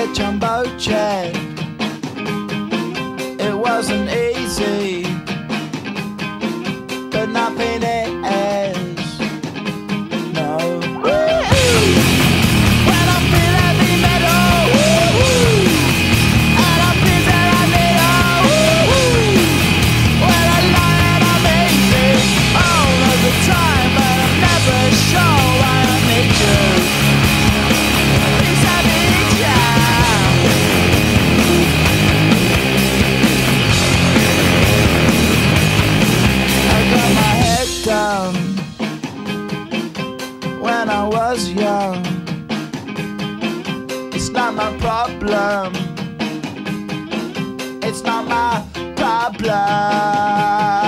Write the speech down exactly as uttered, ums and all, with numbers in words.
a jumbo jet. It wasn't easy, but nothing is. No. When I feel heavy metal, and I feel that I need a when I lie and I'm easy all of the time, but I'm never sure why I need you. Please I need you. I got my head down when I was young. It's not my problem. It's not my problem.